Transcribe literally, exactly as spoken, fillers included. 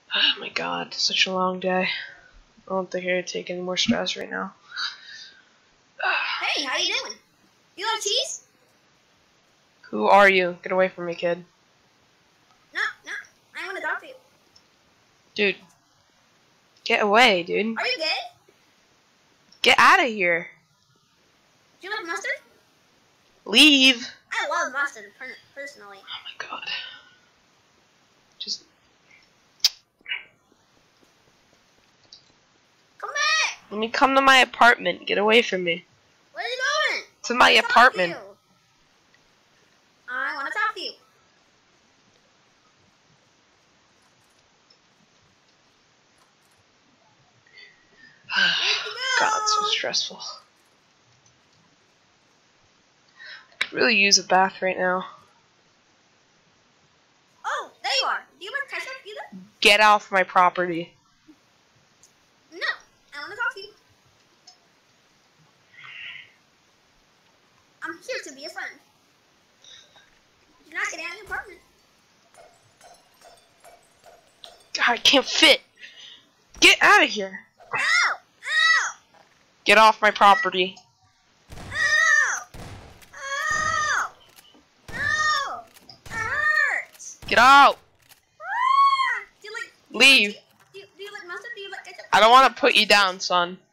Oh my god, such a long day. I don't think I can take any more stress right now. Hey, how you doing? You like cheese? Who are you? Get away from me, kid. No, no. I want to talk to you. Dude. Get away, dude. Are you good? Get out of here. Do you like mustard? Leave. I love mustard, per personally. Oh my god. Just... Come back! Let me come to my apartment. Get away from me. Where are you going? To my I wanna talk apartment. to you. I want to talk to you. God, it's so stressful. I could really use a bath right now. Oh, there you are. Do you like ketchup either? Get off my property. No, I want to talk to you. I'm here to be a friend. You're not getting out of your apartment. God, I can't fit. Get out of here. Ow! Ow! Get off my property. Ow! Ow! Ow! It hurts! Get out. Ah! Do you like, do you Leave. like cheese? do, you, do you like mustard? Do you like ketchup? I don't want to put you down, son.